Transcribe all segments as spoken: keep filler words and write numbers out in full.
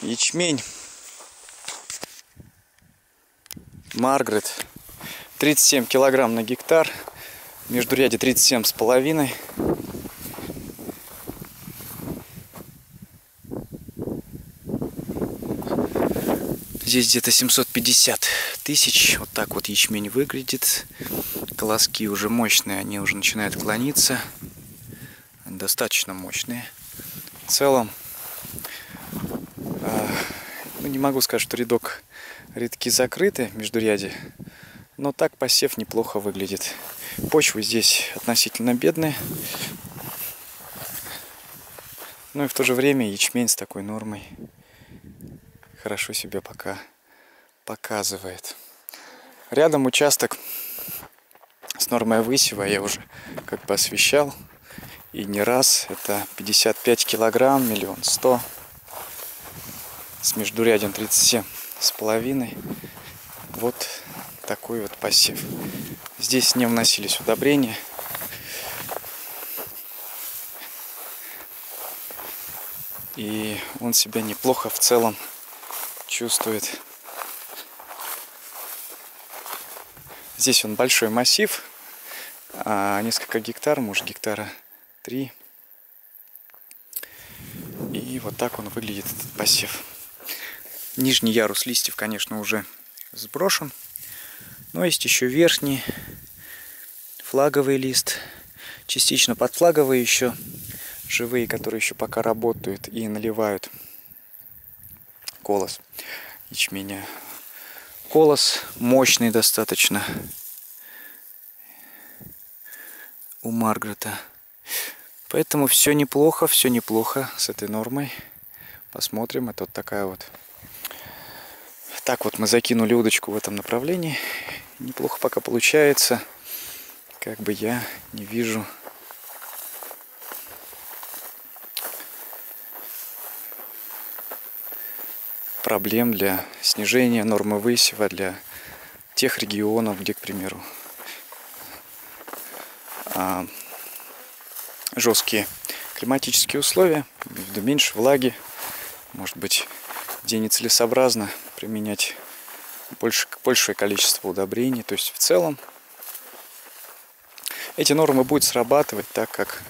Ячмень Маргарет, тридцать семь килограмм на гектар, междурядье тридцать семь с половиной. Здесь где-то семьсот пятьдесят тысяч. Вот так вот ячмень выглядит. Колоски уже мощные, они уже начинают клониться. Достаточно мощные. В целом, ну, не могу сказать, что рядок рядки закрыты, междурядье, но так посев неплохо выглядит. Почвы здесь относительно бедные. Ну и в то же время ячмень с такой нормой хорошо себя пока показывает. Рядом участок с нормой высева я уже как бы освещал. И не раз. Это пятьдесят пять килограмм, миллион сто. С междурядьем тридцать семь с половиной. Вот такой вот посев. Здесь не вносились удобрения. И он себя неплохо в целом чувствует. Здесь он большой массив, а несколько гектар, может гектара три. И вот так он выглядит, этот посев. Нижний ярус листьев, конечно, уже сброшен, но есть еще верхний флаговый лист, частично подфлаговые еще живые, которые еще пока работают и наливают колос ячменя. Колос мощный достаточно у Маргарета. Поэтому все неплохо, все неплохо с этой нормой. Посмотрим. Это вот такая вот. Так вот мы закинули удочку в этом направлении. Неплохо пока получается. Как бы я не вижу проблем для снижения нормы высева для тех регионов, где, к примеру, жесткие климатические условия, меньше влаги, может быть, где нецелесообразно применять больше, большее количество удобрений. То есть в целом эти нормы будут срабатывать, так как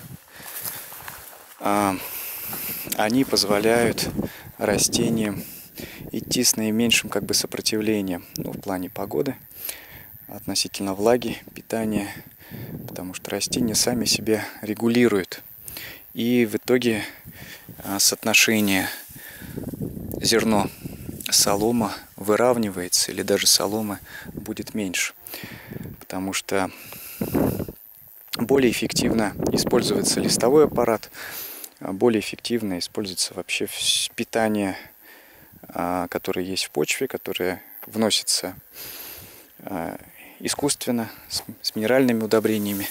а, они позволяют растениям идти с наименьшим как бы сопротивлением, ну, в плане погоды, относительно влаги, питания, потому что растения сами себя регулируют. И в итоге а, соотношение зерно-солома выравнивается, или даже соломы будет меньше, потому что более эффективно используется листовой аппарат, более эффективно используется вообще питание, которое есть в почве, которое вносится искусственно, с минеральными удобрениями,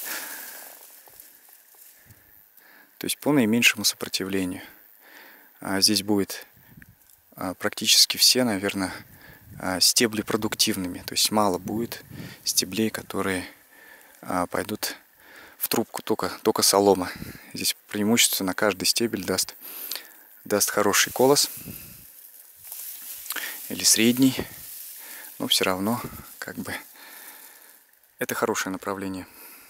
то есть по наименьшему сопротивлению. Здесь будет практически все, наверное, стебли продуктивными, то есть мало будет стеблей, которые пойдут в трубку, только, только солома. Здесь преимущественно каждый стебель даст, даст хороший колос или средний, но все равно как бы это хорошее направление.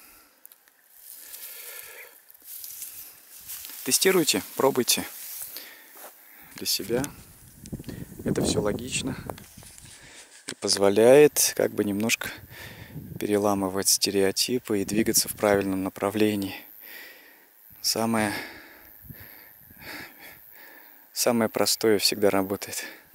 Тестируйте, пробуйте для себя. Это все логично и позволяет как бы немножко переламывать стереотипы и двигаться в правильном направлении. Самое, самое простое всегда работает.